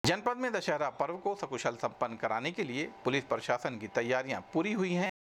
जनपद में दशहरा पर्व को सकुशल संपन्न कराने के लिए पुलिस प्रशासन की तैयारियां पूरी हुई हैं।